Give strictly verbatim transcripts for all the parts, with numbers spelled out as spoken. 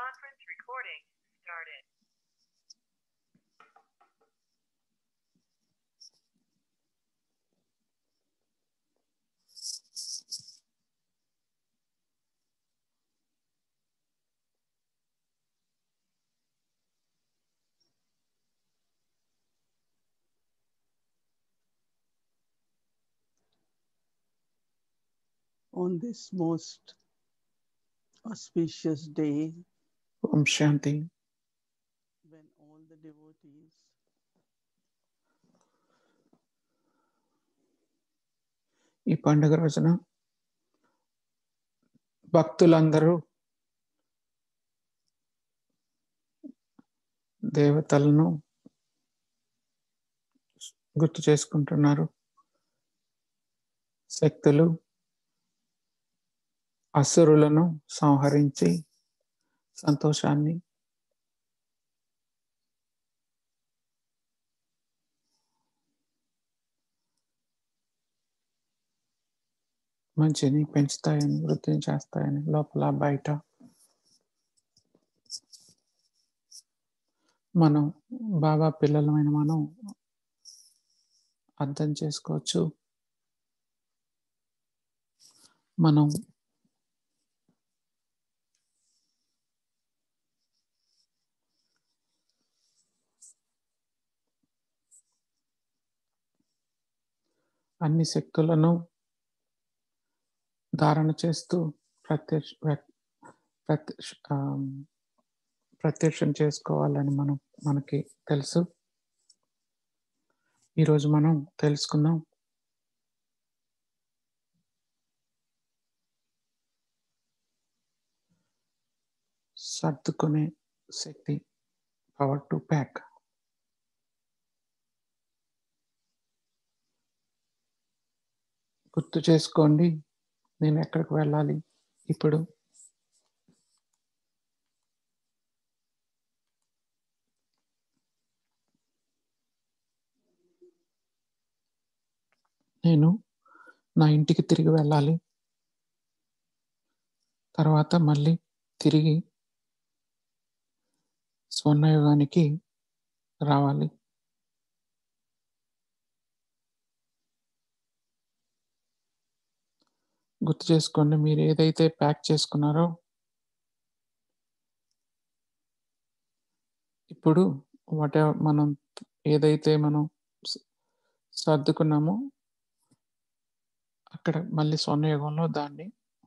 Conference recording started. On this most auspicious day, Om Shanti. when all the devotees ఈ పండుగ రోజున భక్తులందరూ దేవతలను గుర్తు చేసుకుంటున్నారు. శక్తులు అసురులను సంహరించి సంతోషాన్ని మంచిని పెంచుతాయని, వృద్ధిని చేస్తాయని లోపల బయట మనం బాబా పిల్లలమైన మనం అర్థం చేసుకోవచ్చు. మనం అన్ని శక్తులను ధారణ చేస్తూ ప్రత్యక్ష ప్రత్యక్ష ప్రత్యక్షం చేసుకోవాలని మనం మనకి తెలుసు. ఈరోజు మనం తెలుసుకుందాం సర్దుకునే శక్తి, పవర్ టు ప్యాక్. గుర్తు చేసుకోండి, నేను ఎక్కడికి వెళ్ళాలి ఇప్పుడు. నేను నా ఇంటికి తిరిగి వెళ్ళాలి. తర్వాత మళ్ళీ తిరిగి స్వర్ణయుగానికి రావాలి. గుర్తు చేసుకోండి, మీరు ఏదైతే ప్యాక్ చేసుకున్నారో ఇప్పుడు వాట్ మనం ఏదైతే మనం సర్దుకున్నామో అక్కడ మళ్ళీ స్వర్ణయుగంలో దాన్ని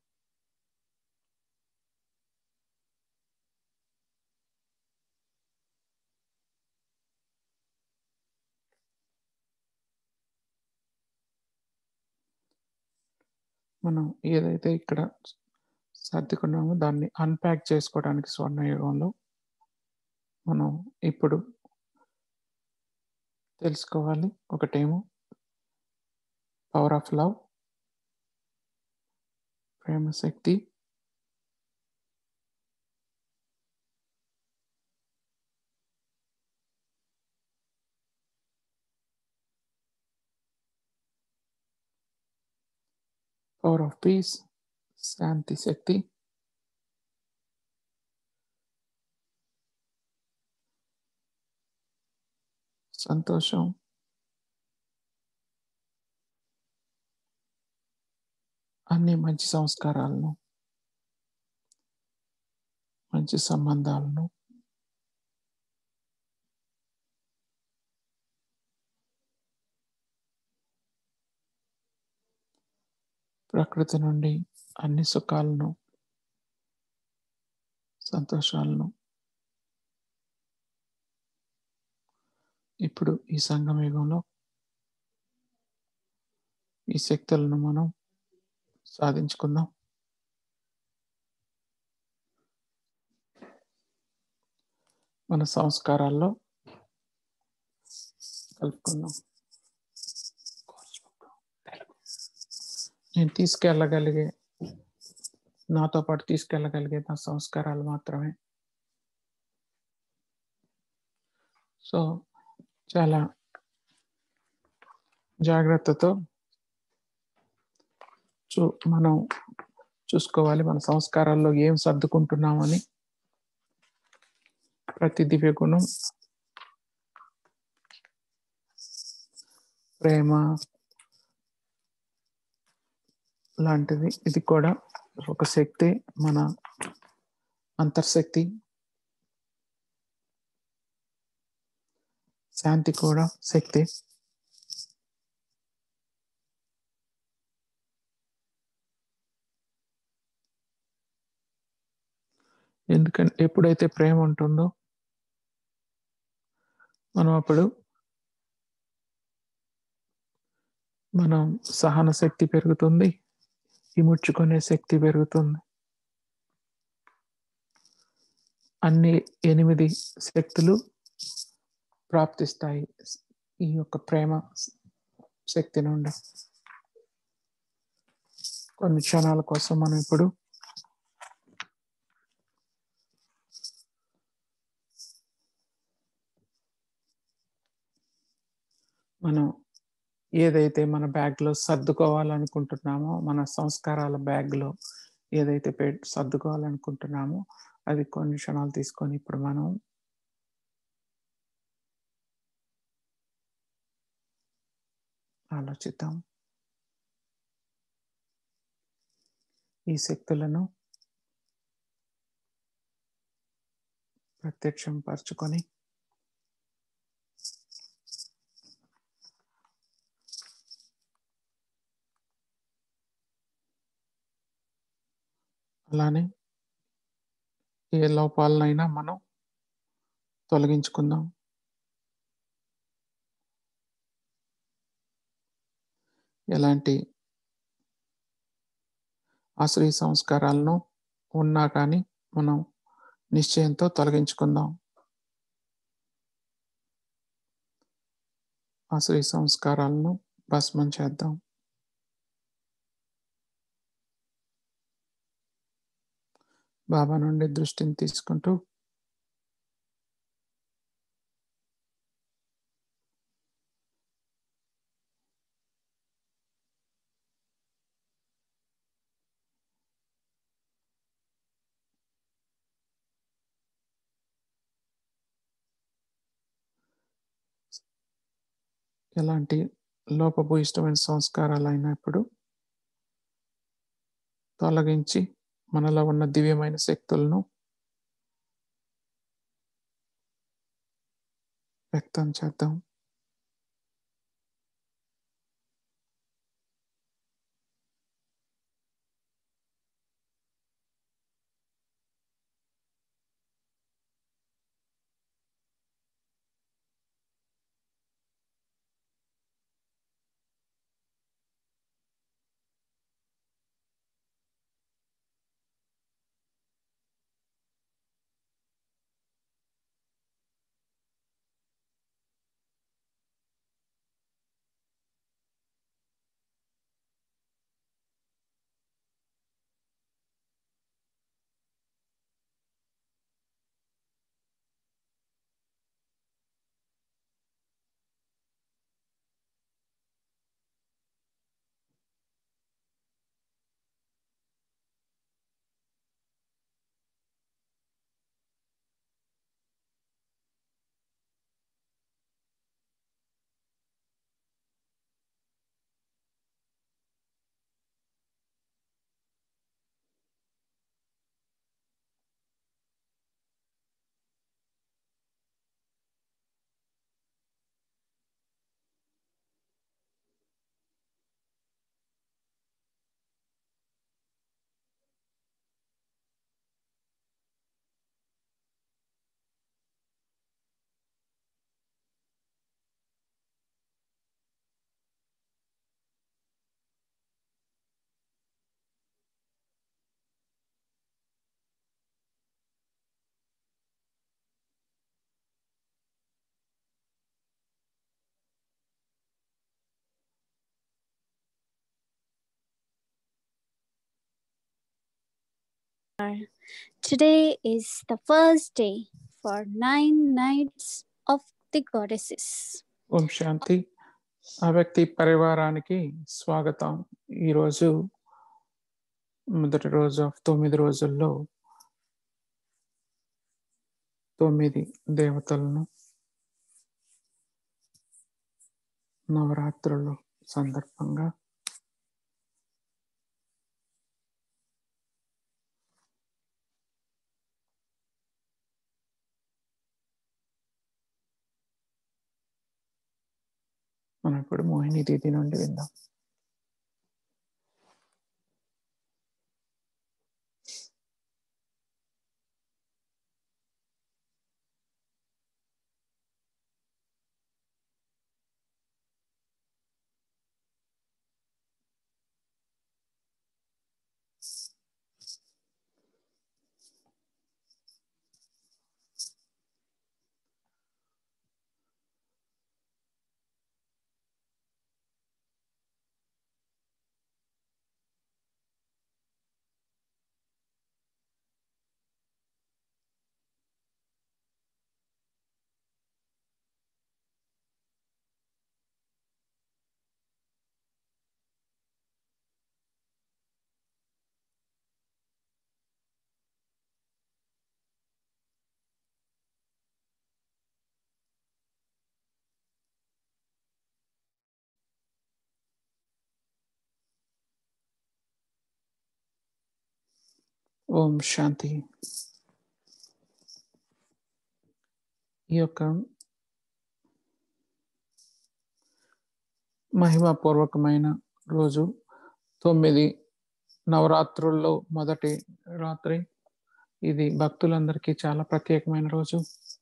మనం ఏదైతే ఇక్కడ సర్దుకున్నామో దాన్ని అన్ప్యాక్ చేసుకోవడానికి స్వర్ణయుగంలో మనం ఇప్పుడు తెలుసుకోవాలి. ఒకటేమో పవర్ ఆఫ్ లవ్, ప్రేమ శక్తి. పవర్ ఆఫ్ పీస్, శాంతి శక్తి. సంతోషం, అన్ని మంచి సంస్కారాలను, మంచి సంబంధాలను, ప్రకృతి నుండి అన్ని సుఖాలను, సంతోషాలను ఇప్పుడు ఈ సంగమయుగంలో ఈ శక్తులను మనం సాధించుకుందాం. మన సంస్కారాల్లో కలుపుకుందాం. నేను తీసుకెళ్ళగలిగే, నాతో పాటు తీసుకెళ్ళగలిగే నా సంస్కారాలు మాత్రమే. సో చాలా జాగ్రత్తతో చూ మనం చూసుకోవాలి మన సంస్కారాల్లో ఏం సర్దుకుంటున్నామని. ప్రతి దివ్య గుణం ప్రేమ లాంటిది. ఇది కూడా ఒక శక్తి, మన అంతర్శక్తి. శాంతి కూడా శక్తి. ఎందుకంటే ఎప్పుడైతే ప్రేమ ఉంటుందో మనం అప్పుడు మనం సహన శక్తి పెరుగుతుంది, ఇముడ్చుకునే శక్తి పెరుగుతుంది. అన్ని ఎనిమిది శక్తులు ప్రాప్తిస్తాయి ఈ యొక్క ప్రేమ శక్తి నుండి. కొన్ని క్షణాల కోసం మనం ఇప్పుడు మనం ఏదైతే మన బ్యాగ్లో సర్దుకోవాలనుకుంటున్నామో, మన సంస్కారాల బ్యాగ్లో ఏదైతే పె సర్దుకోవాలనుకుంటున్నామో అది కొన్ని క్షణాలు తీసుకొని ఇప్పుడు మనం ఆలోచిద్దాం. ఈ శక్తులను ప్రత్యక్షం పరచుకొని అలానే ఏ లోపాలనైనా మనం తొలగించుకుందాం. ఎలాంటి ఆశ్రయ సంస్కారాలను ఉన్నా కానీ మనం నిశ్చయంతో తొలగించుకుందాం. ఆశ్రయ సంస్కారాలను భస్మం చేద్దాం. బాబా నుండి దృష్టిని తీసుకుంటూ ఎలాంటి లోపభూయిష్టమైన సంస్కారాలు అయినప్పుడు తొలగించి మనలో ఉన్న దివ్యమైన శక్తులను వ్యక్తం చేద్దాం. Today is the first day for nine nights of the goddesses. ఓం శాంతి. ఆ వ్యక్తి పరివారానికి స్వాగతం. ఈరోజు మొదటి రోజు ఆఫ్ తొమ్మిది రోజుల్లో తొమ్మిది దేవతలను నవరాత్రులు సందర్భంగా మనం ఇప్పుడు మోహిని తిథి నుండి విందాం. ఓం శాంతి. ఈ యొక్క మహిమాపూర్వకమైన రోజు తొమ్మిది నవరాత్రుల్లో మొదటి రాత్రి. ఇది భక్తులందరికీ చాలా ప్రత్యేకమైన రోజు.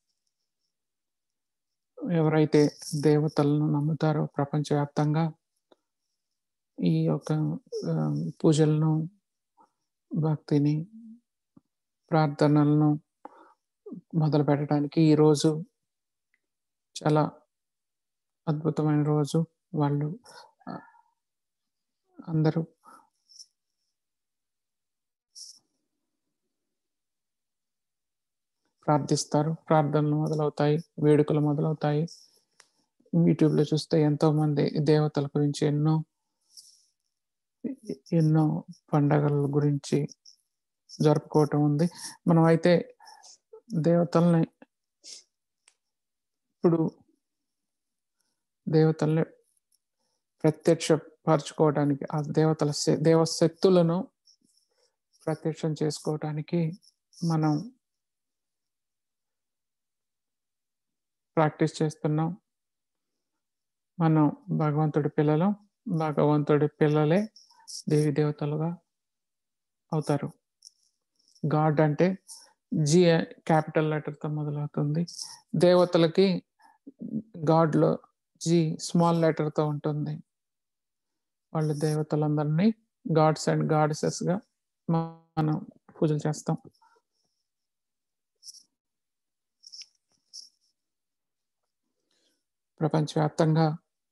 ఎవరైతే దేవతలను నమ్ముతారో ప్రపంచవ్యాప్తంగా ఈ యొక్క పూజలను, భక్తిని, ప్రార్థనలను మొదలు పెట్టడానికి ఈరోజు చాలా అద్భుతమైన రోజు. వాళ్ళు అందరూ ప్రార్థిస్తారు, ప్రార్థనలు మొదలవుతాయి, వేడుకలు మొదలవుతాయి. యూట్యూబ్లో చూస్తే ఎంతో మంది దేవతల గురించి ఎన్నో ఎన్నో పండగల గురించి జరుపుకోవటం ఉంది. మనం అయితే దేవతల్ని ఇప్పుడు దేవతల్ని ప్రత్యక్షపరచుకోవడానికి, ఆ దేవతల దేవశక్తులను ప్రత్యక్షం చేసుకోవడానికి మనం ప్రాక్టీస్ చేస్తున్నాం. మనం భగవంతుడి పిల్లలం. భగవంతుడి పిల్లలే దేవి దేవతలుగా అవుతారు. గాడ్ అంటే జి క్యాపిటల్ లెటర్తో మొదలవుతుంది. దేవతలకి గాడ్లో జి స్మాల్ లెటర్తో ఉంటుంది. వాళ్ళు దేవతలందరినీ గాడ్స్ అండ్ గాడెసెస్గా మనం పూజలు చేస్తాం. ప్రపంచవ్యాప్తంగా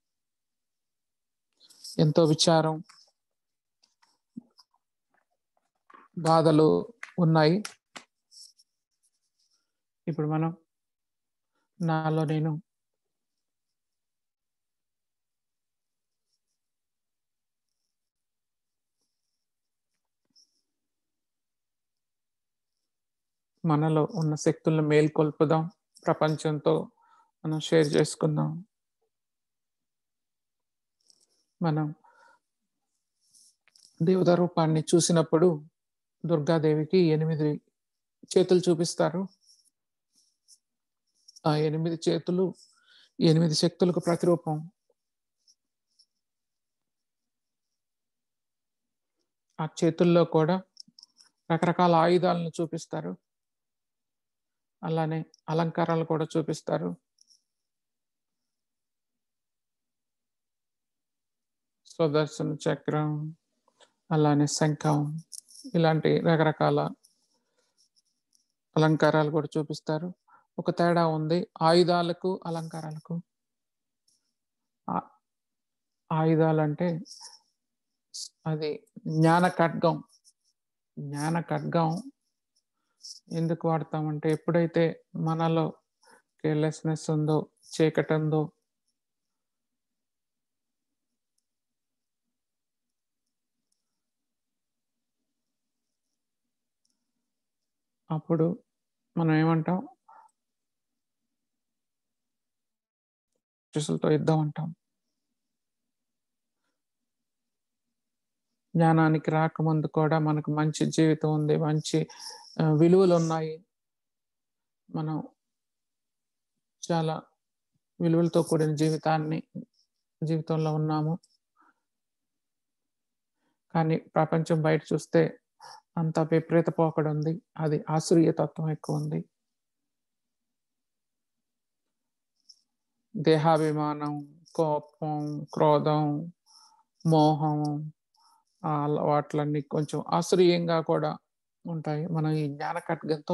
ఎంతో విచారం, బాధలు ఉన్నాయి. ఇప్పుడు మనం నాలో నేను మనలో ఉన్న శక్తులను మేల్కొల్పుదాం. ప్రపంచంతో మనం షేర్ చేసుకుందాం. మనం దేవతా రూపాన్ని చూసినప్పుడు దుర్గాదేవికి ఎనిమిది చేతులు చూపిస్తారు. ఆ ఎనిమిది చేతులు ఎనిమిది శక్తులకు ప్రతిరూపం. ఆ చేతుల్లో కూడా రకరకాల ఆయుధాలను చూపిస్తారు. అలానే అలంకారాలు కూడా చూపిస్తారు. సుదర్శన చక్రం, అలానే శంఖం, ఇలాంటి రకరకాల అలంకారాలు కూడా చూపిస్తారు. ఒక తేడా ఉంది ఆయుధాలకు అలంకారాలకు. ఆయుధాలంటే అది జ్ఞాన ఖడ్గం. జ్ఞాన ఖడ్గం ఎందుకు వాడతామంటే ఎప్పుడైతే మనలో కేర్లెస్నెస్ ఉందో, చీకటి ఉందో, అప్పుడు మనం ఏమంటాం, రాక్షసులతో యుద్ధం అంటాం. జ్ఞానానికి రాకముందు కూడా మనకు మంచి జీవితం ఉంది, మంచి విలువలు ఉన్నాయి, మనం చాలా విలువలతో కూడిన జీవితాన్ని జీవితంలో ఉన్నాము. కానీ ప్రపంచం బయట చూస్తే అంత విపరీత పోకడ ఉంది, అది ఆసురీయ తత్వం ఎక్కువ ఉంది. దేహాభిమానం, కోపం, క్రోధం, మోహం, ఆ అలవాట్లన్నీ కొంచెం ఆసురీయంగా కూడా ఉంటాయి. మనం ఈ జ్ఞాన ఖడ్గంతో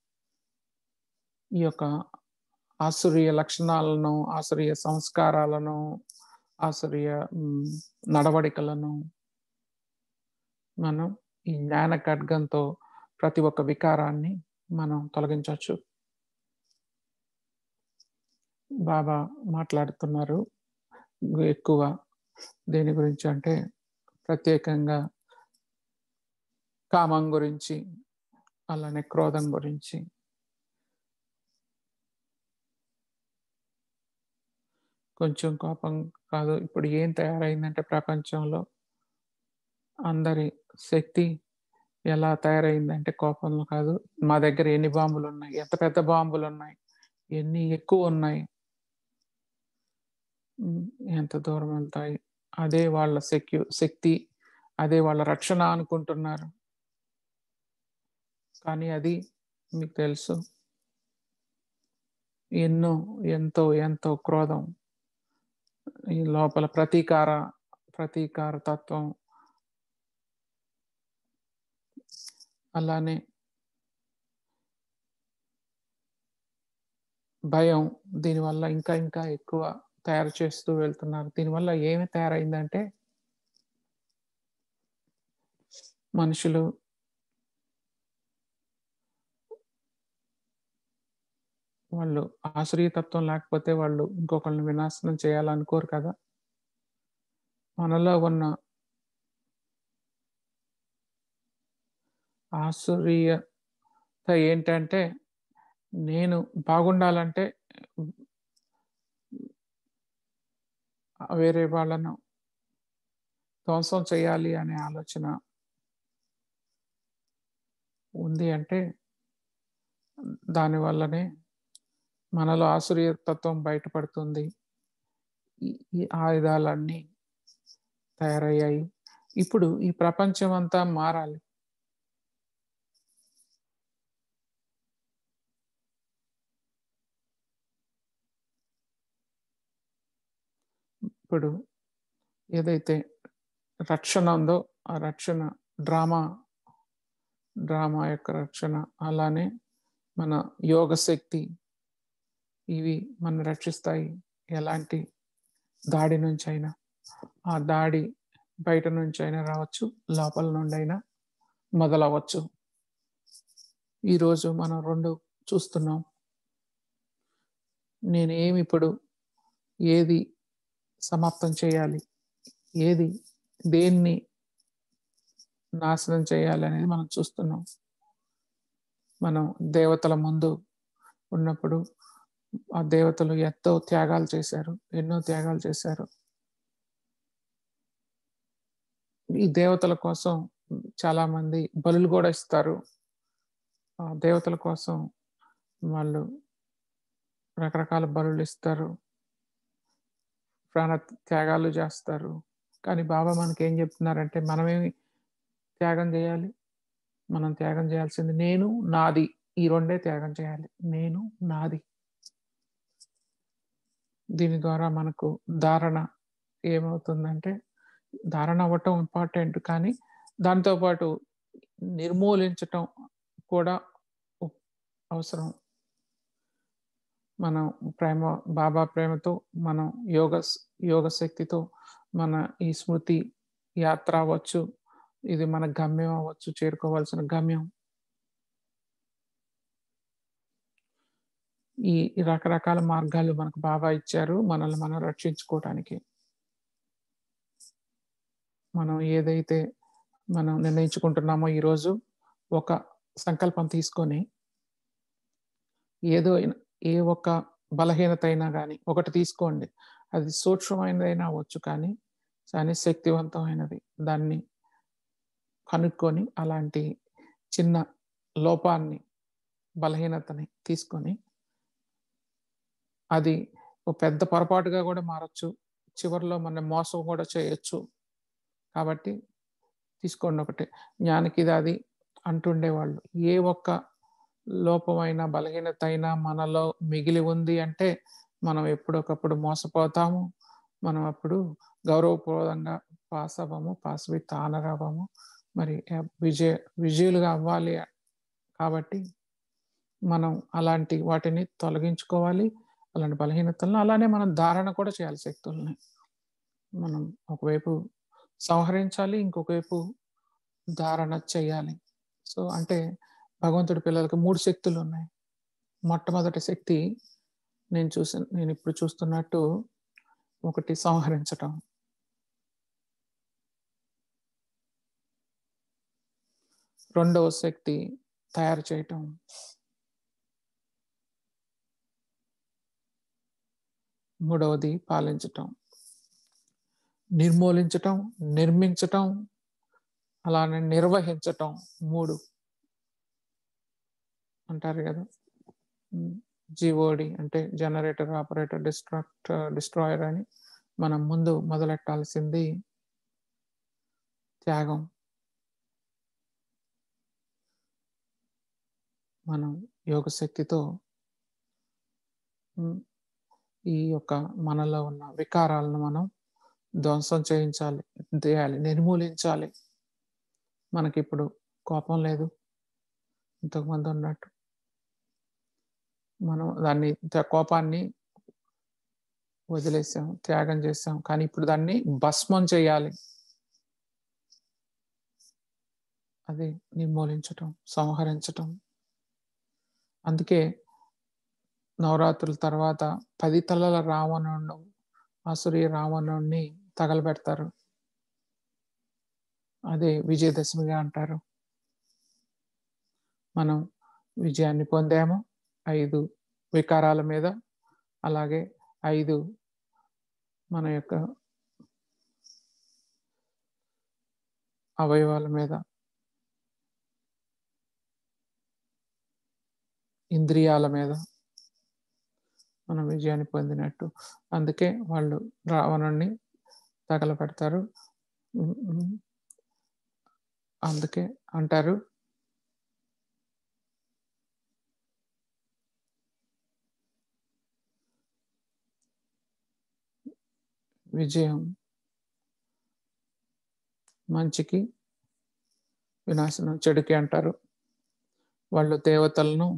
ఈ యొక్క ఆసురీయ లక్షణాలను, ఆసురీయ సంస్కారాలను, ఆసురీయ నడవడికలను మనం ఈ జ్ఞాన ఖడ్గంతో ప్రతి ఒక్క వికారాన్ని మనం తొలగించవచ్చు. బాబా మాట్లాడుతున్నారు ఎక్కువ దేని గురించి అంటే ప్రత్యేకంగా కామం గురించి, అలానే క్రోధం గురించి. కొంచెం కోపం కాదు, ఇప్పుడు ఏం తయారైందంటే ప్రపంచంలో అందరి శక్తి ఎలా తయారైందంటే కోపంలో కాదు. మా దగ్గర ఎన్ని బాంబులు ఉన్నాయి, ఎంత పెద్ద బాంబులు ఉన్నాయి, ఎన్ని ఎక్కువ ఉన్నాయి, ఎంత దూరం వెళ్తాయి, అదే వాళ్ళ సెక్యూ శక్తి, అదే వాళ్ళ రక్షణ అనుకుంటున్నారు. కానీ అది మీకు తెలుసు, ఎన్నో ఎంతో ఎంతో క్రోధం, ఈ లోపల ప్రతీకార ప్రతీకార తత్వం, అలానే భయం, దీనివల్ల ఇంకా ఇంకా ఎక్కువ తయారు చేస్తూ వెళ్తున్నారు. దీనివల్ల ఏమి తయారైందంటే మనుషులు వాళ్ళు ఆశ్రయతత్వం లేకపోతే వాళ్ళు ఇంకొకరిని వినాశనం చేయాలనుకోరు కదా. మనలో ఉన్న ఆశ్చర్యత ఏంటంటే నేను బాగుండాలంటే వేరే వాళ్ళను ధ్వంసం చేయాలి అనే ఆలోచన ఉంది. అంటే దానివల్లనే మనలో ఆశ్చర్యతత్వం బయటపడుతుంది. ఈ ఆయుధాలన్నీ తయారయ్యాయి. ఇప్పుడు ఈ ప్రపంచం అంతా మారాలి. ఇప్పుడు ఏదైతే రక్షణ ఉందో ఆ రక్షణ డ్రామా డ్రామా యొక్క రక్షణ, అలానే మన యోగ శక్తి, ఇవి మనం రక్షిస్తాయి. ఎలాంటి దాడి నుంచి అయినా, ఆ దాడి బయట నుంచి అయినా రావచ్చు, లోపల నుండి అయినా మొదలవచ్చు. ఈరోజు మనం రెండు చూస్తున్నాం. నేను ఏమి ఇప్పుడు ఏది సమాప్తం చేయాలి, ఏది దేన్ని నాశనం చేయాలి అనేది మనం చూస్తున్నాం. మనం దేవతల ముందు ఉన్నప్పుడు ఆ దేవతలు ఎంతో త్యాగాలు చేశారు, ఎన్నో త్యాగాలు చేశారు. ఈ దేవతల కోసం చాలా మంది బలులు కూడా ఇస్తారు. ఆ దేవతల కోసం వాళ్ళు రకరకాల బలులు ఇస్తారు, ప్రాణ త్యాగాలు చేస్తారు. కానీ బాబా మనకి ఏం చెప్తున్నారంటే మనమేమి త్యాగం చేయాలి? మనం త్యాగం చేయాల్సింది నేను నాది, ఈ రెండే త్యాగం చేయాలి. నేను నాది. దీని ద్వారా మనకు ధారణ ఏమవుతుందంటే, ధారణ అవ్వటం ఇంపార్టెంట్, కానీ దాంతోపాటు నిర్మూలించటం కూడా అవసరం. మనం ప్రేమ బాబా ప్రేమతో, మనం యోగ యోగ శక్తితో మన ఈ స్మృతి యాత్ర అవ్వచ్చు, ఇది మన గమ్యం అవ్వచ్చు, చేరుకోవాల్సిన గమ్యం. ఈ రకరకాల మార్గాలు మనకు బాబా ఇచ్చారు మనల్ని మనం రక్షించుకోవటానికి. మనం ఏదైతే మనం నిర్ణయించుకుంటున్నామో ఈరోజు ఒక సంకల్పం తీసుకొని ఏదో ఏ ఒక్క బలహీనత అయినా కానీ ఒకటి తీసుకోండి, అది సూక్ష్మమైనదైనా అవ్వచ్చు, కానీ కానీ శక్తివంతమైనది. దాన్ని కనుక్కొని అలాంటి చిన్న లోపాన్ని, బలహీనతని తీసుకొని అది ఒక పెద్ద పొరపాటుగా కూడా మారచ్చు, చివరిలో మన మోసం కూడా చేయొచ్చు. కాబట్టి తీసుకోండి ఒకటి. జ్ఞానికి ఇది అది అంటుండేవాళ్ళు. ఏ ఒక్క లోపమైన బలహీనత అయినా మనలో మిగిలి ఉంది అంటే మనం ఎప్పుడొకప్పుడు మోసపోతాము, మనం అప్పుడు గౌరవపూర్వకంగా పాస్ అవ్వము, పాస్ విత్ ఆనర్ అవ్వము, మరి విజయ విజయులుగా అవ్వాలి. కాబట్టి మనం అలాంటి వాటిని తొలగించుకోవాలి, అలాంటి బలహీనతలను. అలానే మనం ధారణ కూడా చేయాలి శక్తుల్ని. మనం ఒకవైపు సంహరించాలి, ఇంకొక వైపు ధారణ చేయాలి. సో అంటే భగవంతుడి పిల్లలకి మూడు శక్తులు ఉన్నాయి. మొట్టమొదటి శక్తి నేను చూసి నేను ఇప్పుడు చూస్తున్నట్టు ఒకటి సంహరించటం, రెండవ శక్తి తయారు చేయటం, మూడవది పాలించటం, నిర్మూలించటం, నిర్మించటం, అలానే నిర్వహించటం. మూడు అంటారు కదా. జిఓడి అంటే జనరేటర్, ఆపరేటర్, డిస్ట్రాక్ట్ డిస్ట్రాయర్ అని. మనం ముందు మొదలెట్టాల్సింది త్యాగం. మనం యోగ శక్తితో ఈ యొక్క మనలో ఉన్న వికారాలను మనం ధ్వంసం చేయించాలి, చేయాలి, నిర్మూలించాలి. మనకి ఇప్పుడు కోపం లేదు, ఇంతకుముందు ఉన్నట్టు. మనం దాన్ని కోపాన్ని వదిలేసాం, త్యాగం చేసాం, కానీ ఇప్పుడు దాన్ని భస్మం చేయాలి. అది నిర్మూలించటం, సంహరించటం. అందుకే నవరాత్రుల తర్వాత పది తలల రావణుడు, ఆసురీ రావణుడిని తగలబెడతారు. అదే విజయదశమిగా అంటారు. మనం విజయాన్ని పొందాము ఐదు వికారాల మీద, అలాగే ఐదు మన యొక్క అవయవాల మీద, ఇంద్రియాల మీద మనం విజయాన్ని పొందినట్టు. అందుకే వాళ్ళు రావణుడిని తగలబెడతారు. అందుకే అంటారు విజయం మంచికి, వినాశనం చెడుకి అంటారు. వాళ్ళు దేవతలను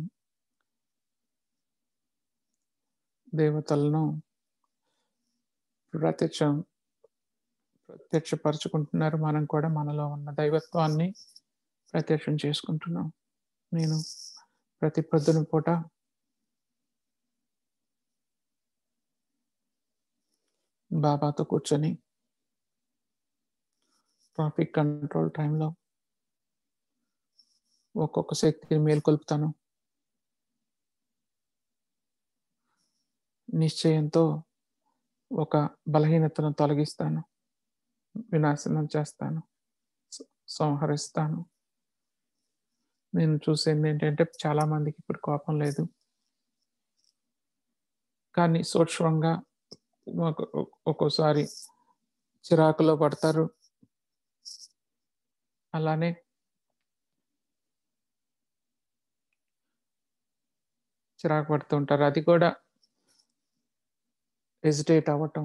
దేవతలను ప్రత్యక్షం ప్రత్యక్షపరచుకుంటున్నారు. మనం కూడా మనలో ఉన్న దైవత్వాన్ని ప్రత్యక్షం చేసుకుంటున్నాం. నేను ప్రతి పొద్దున పూట బాబాతో కూర్చొని ట్రాఫిక్ కంట్రోల్ టైంలో ఒక్కొక్క శక్తిని మేల్కొల్పుతాను. నిశ్చయంతో ఒక బలహీనతను తొలగిస్తాను, వినాశనం చేస్తాను, సంహరిస్తాను. నేను చూసేది ఏంటంటే చాలా మందికి ఇప్పుడు కోపం లేదు, కానీ సూక్ష్మంగా ఒక్కోసారి చిరాకులో పడతారు. అలానే చిరాకు పడుతూ ఉంటారు. అది కూడా హెజిటేట్ అవ్వటం,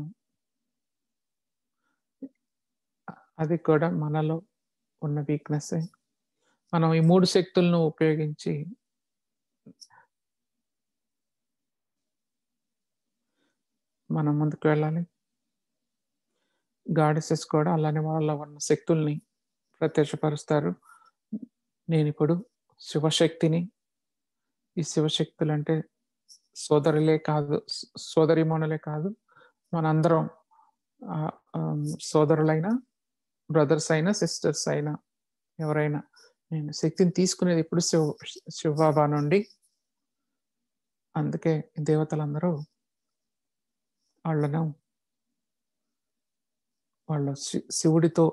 అది కూడా మనలో ఉన్న వీక్నెస్. మనం ఈ మూడు శక్తులను ఉపయోగించి మనం ముందుకు వెళ్ళాలి. గాడెసెస్ కూడా అలానే వాళ్ళ ఉన్న శక్తుల్ని ప్రత్యక్షపరుస్తారు. నేను ఇప్పుడు శివశక్తిని. ఈ శివశక్తులు అంటే సోదరులే కాదు, సోదరిమణులే కాదు, మనందరం సోదరులైనా, బ్రదర్స్ అయినా, సిస్టర్స్ అయినా, ఎవరైనా. నేను శక్తిని తీసుకునేది ఇప్పుడు శివ శివబాబా నుండి. అందుకే దేవతలందరూ వాళ్ళను వాళ్ళ శి- శివుడితో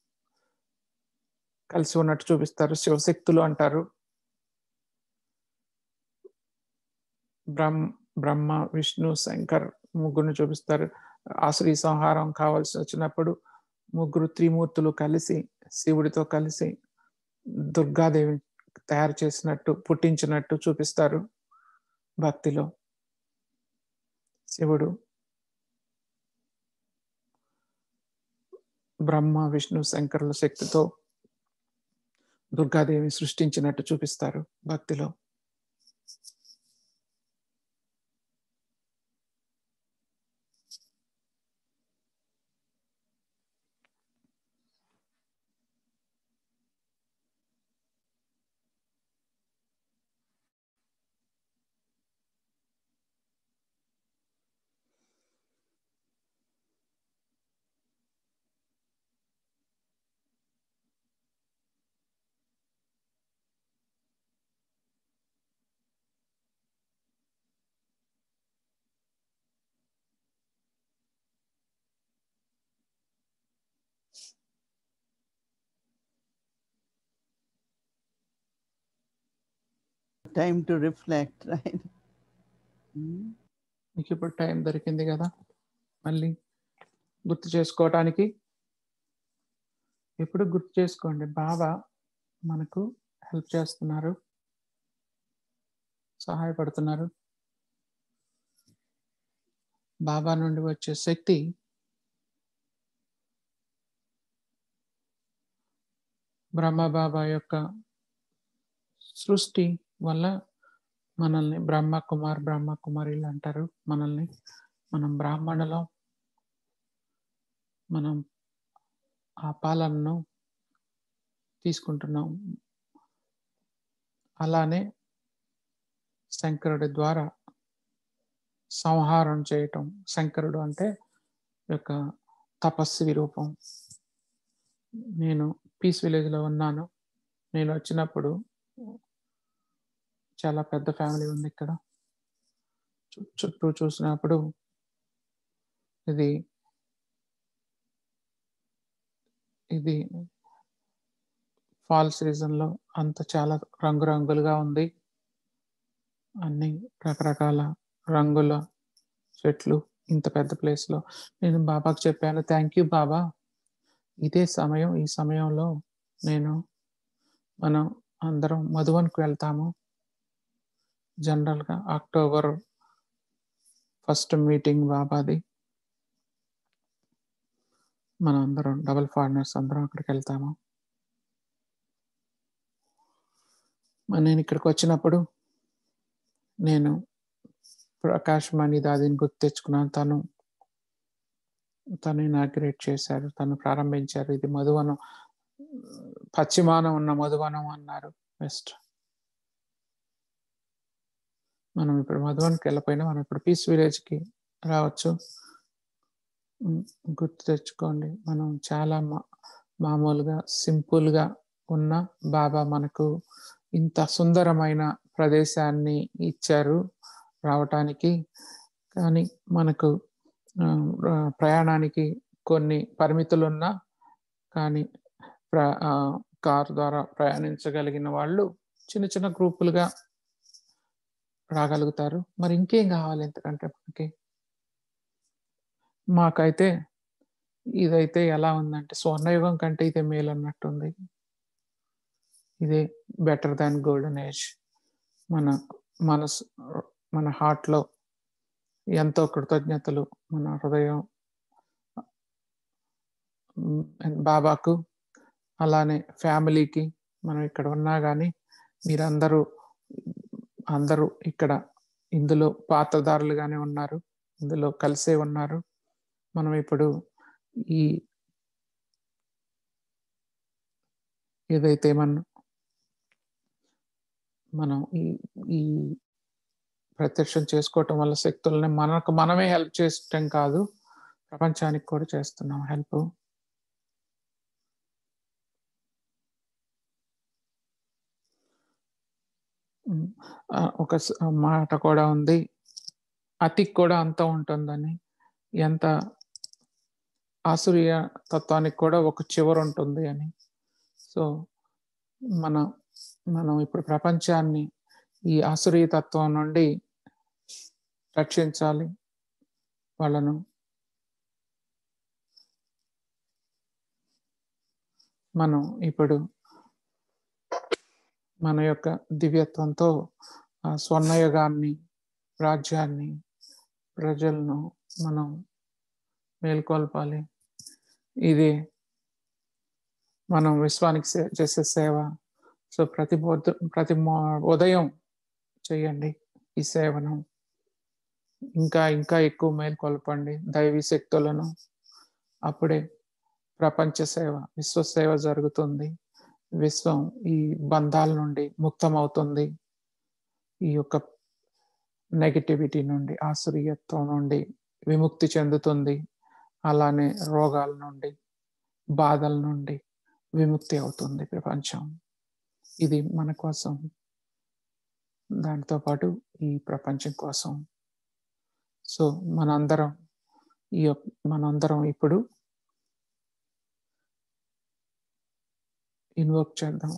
కలిసి ఉన్నట్టు చూపిస్తారు. శివశక్తులు అంటారు. బ్రహ్మ బ్రహ్మ విష్ణు శంకర్ ముగ్గురిని చూపిస్తారు. ఆసురీ సంహారం కావాల్సి వచ్చినప్పుడు ముగ్గురు త్రిమూర్తులు కలిసి శివుడితో కలిసి దుర్గాదేవి తయారు చేసినట్టు పుట్టించినట్టు చూపిస్తారు. భక్తిలో శివుడు బ్రహ్మ విష్ణు శంకరుల శక్తితో దుర్గాదేవిని సృష్టించినట్టు చూపిస్తారు భక్తిలో. Time to reflect, right? Hmm? మీకు ఇప్పుడు టైం దొరికింది కదా మళ్ళీ గుర్తు చేసుకోవటానికి. ఇప్పుడు గుర్తు చేసుకోండి, బాబా మనకు హెల్ప్ చేస్తున్నారు, సహాయపడుతున్నారు. బాబా నుండి వచ్చే శక్తి బ్రహ్మ బాబా యొక్క సృష్టి వల్ల మనల్ని బ్రహ్మ కుమార్ బ్రహ్మ కుమారిలు అంటారు. మనల్ని మనం బ్రాహ్మణులం, మనం ఆ పాలనను తీసుకుంటున్నాం. అలానే శంకరుడి ద్వారా సంహారం చేయటం. శంకరుడు అంటే యొక్క తపస్వి రూపం. నేను పీస్ విలేజ్లో ఉన్నాను. నేను వచ్చినప్పుడు చాలా పెద్ద ఫ్యామిలీ ఉంది ఇక్కడ. చు- చుట్టూ చూసినప్పుడు ఇది ఇది ఫాల్ సీజన్లో అంత చాలా రంగురంగులుగా ఉంది. అన్ని రకరకాల రంగుల చెట్లు ఇంత పెద్ద ప్లేస్లో. నేను బాబాకు చెప్పాను, థ్యాంక్ యూ బాబా, ఇదే సమయం, ఈ సమయంలో నేను మనం అందరం మధువన్కి వెళ్తాము. జనరల్గా అక్టోబర్ ఫస్ట్ మీటింగ్ బాబాది. మనం అందరం డబుల్ ఫారినర్స్ అందరం అక్కడికి వెళ్తాము. మరి నేను ఇక్కడికి వచ్చినప్పుడు నేను ప్రకాష్ మణి దాదిని గుర్తు తెచ్చుకున్నాను. తను తను ఇనాగ్రేట్ చేశారు, తను ప్రారంభించారు. ఇది మధువనం, పశ్చిమాన ఉన్న మధువనం అన్నారు వెస్ట్. మనం ఇప్పుడు మధువన్కి వెళ్ళిపోయినా మనం ఇప్పుడు పీస్ విలేజ్కి రావచ్చు. ఉమ్, గుర్తు తెచ్చుకోండి, మనం చాలా మా మామూలుగా సింపుల్గా ఉన్న బాబా మనకు ఇంత సుందరమైన ప్రదేశాన్ని ఇచ్చారు రావటానికి. కానీ మనకు ఆ, ఆ, ప్రయాణానికి కొన్ని పరిమితులు ఉన్నా కానీ ప్ర కారు ద్వారా ప్రయాణించగలిగిన వాళ్ళు చిన్న చిన్న గ్రూపులుగా రాగలుగుతారు. మరి ఇంకేం కావాలి ఎంతకంటే మనకి? మాకైతే ఇదైతే ఎలా ఉందంటే స్వర్ణయుగం కంటే ఇదే మేలు అన్నట్టుంది. ఇదే బెటర్ దాన్ గోల్డెన్ ఏజ్. మన మనసు మన హార్ట్లో ఎంతో కృతజ్ఞతలు, మన హృదయం ఉమ్, బాబాకు, అలానే ఫ్యామిలీకి. మనం ఇక్కడ ఉన్నా కానీ మీరందరూ అందరూ ఇక్కడ ఇందులో పాత్రదారులుగానే ఉన్నారు, ఇందులో కలిసే ఉన్నారు. మనం ఇప్పుడు ఈ ఏదైతే మనం మనం ఈ ఈ ప్రత్యక్షం చేసుకోవటం వల్ల శక్తులని మనకు మనమే హెల్ప్ చేయటం కాదు, ప్రపంచానికి కూడా చేస్తున్నాం హెల్ప్. ఉమ్, ఆ, ఒక స- మాట కూడా ఉంది, అతికి కూడా అంతం ఉంటుందని. ఎంత ఆసురీయ తత్వానికి కూడా ఒక చివర ఉంటుంది అని. సో మన మనం ఇప్పుడు ప్రపంచాన్ని ఈ ఆసురీయ తత్వం నుండి రక్షించాలి. వాళ్ళను మనం ఇప్పుడు మన యొక్క దివ్యత్వంతో ఆ స్వర్ణయుగాన్ని, రాజ్యాన్ని, ప్రజలను మనం మేల్కొల్పాలి. ఇది మనం విశ్వానికి సే- చేసే సేవ. సో ప్రతి పొద్దు ప్రతి మో- ఉదయం చేయండి ఈ సేవను. ఇంకా ఇంకా ఎక్కువ మేల్కొల్పండి దైవీ శక్తులను. అప్పుడే ప్రపంచ సేవ, విశ్వ సేవ జరుగుతుంది. విశ్వం ఈ బంధాల నుండి ముక్తమవుతుంది. ఈ యొక్క నెగటివిటీ నుండి, ఆసురీయత్వం నుండి విముక్తి చెందుతుంది. అలానే రోగాల నుండి, బాధల నుండి విముక్తి అవుతుంది ప్రపంచం. ఇది మన కోసం, దాంతో పాటు ఈ ప్రపంచం కోసం. సో మనందరం ఈ యొక్క- మనందరం ఇప్పుడు ఇన్వోక్ చేద్దాం.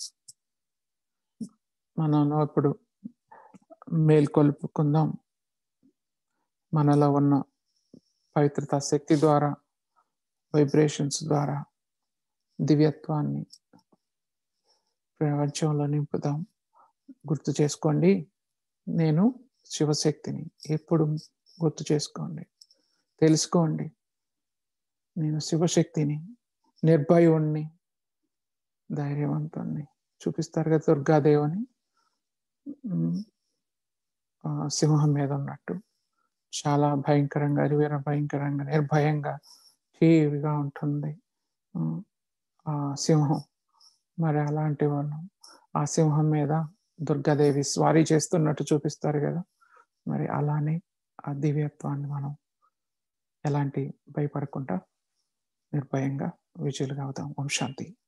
మనం ఇప్పుడు మేల్కొల్పుకుందాం. మనలో ఉన్న పవిత్రత శక్తి ద్వారా, వైబ్రేషన్స్ ద్వారా దివ్యత్వాన్ని ప్రపంచంలో నింపుదాం. గుర్తు చేసుకోండి, నేను శివశక్తిని. ఎప్పుడు గుర్తు చేసుకోండి, తెలుసుకోండి, నేను శివశక్తిని, నిర్భయుణ్ణి, ధైర్యవంతుణ్ణి. చూపిస్తారు కదా దుర్గాదేవిని ఉమ్, ఆ, సింహం మీద ఉన్నట్టు, చాలా భయంకరంగా, వీర భయంకరంగా, నిర్భయంగా, ఠీవిగా ఉంటుంది ఆ, ఆ సింహం. మరి అలాంటి వాళ్ళు ఆ సింహం మీద దుర్గాదేవి స్వారీ చేస్తున్నట్టు చూపిస్తారు కదా. మరి అలానే ఆ దివ్యత్వాన్ని మనం ఎలాంటి భయపడకుండా నిర్భయంగా విజయులుగా అవుతాం. ఓం శాంతి.